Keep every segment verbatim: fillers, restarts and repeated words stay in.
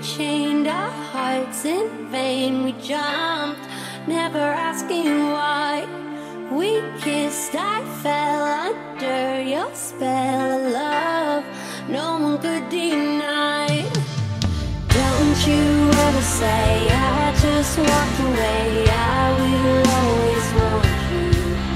chained our hearts in vain. We jumped, never asking why. We kissed, I fell under your spell of love no one could deny. Don't you ever say I just walked away. I will always want you.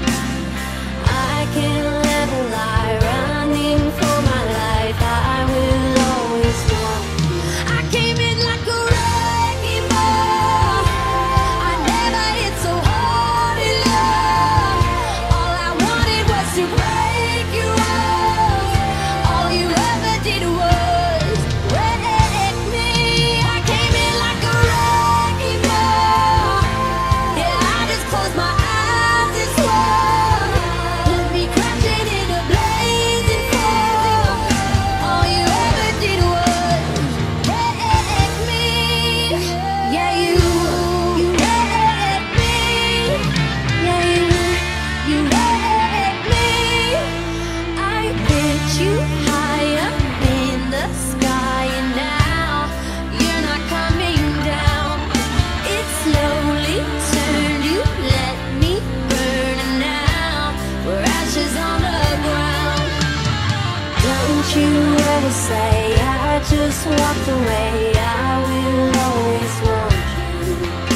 I can't let a lie running for my life. I will always want you. I came in like a wrecking ball. I never hit so hard in love. All I wanted was to break you off. All you ever did was wreck me. I came in like a wrecking ball. Yeah, I just closed my eyes and swore. Let me crashing in a blazing fall. All you ever did was wreck me. Yeah, you, you wrecked me. Yeah, you, you wrecked me. I hit you high up in the sky, and now you're not coming down. It slowly turned, you let me burn, and now we're ashes on the ground. Don't you ever say I just walked away. I will always want you.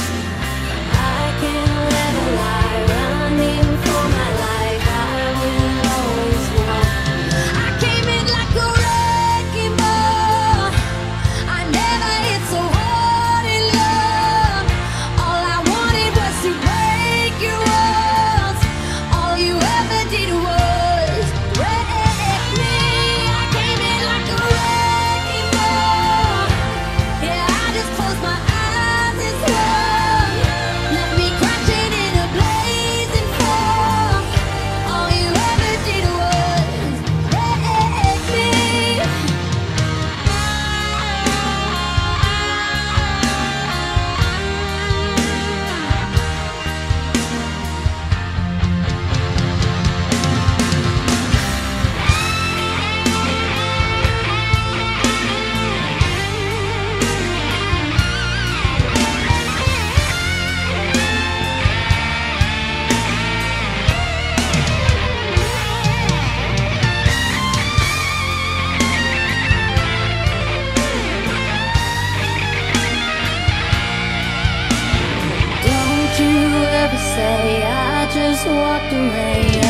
I can't let a lie running for my life. I will always want you. I came in like a wrecking ball. I never hit so hard in love. All I wanted was to break your walls. All you ever did was wreck me. I came in like a wrecking ball. Yeah, I just closed my eyes and swore. Let me crashing in a blazing fall. All you ever did was wreck me. Don't you ever say I just walked away.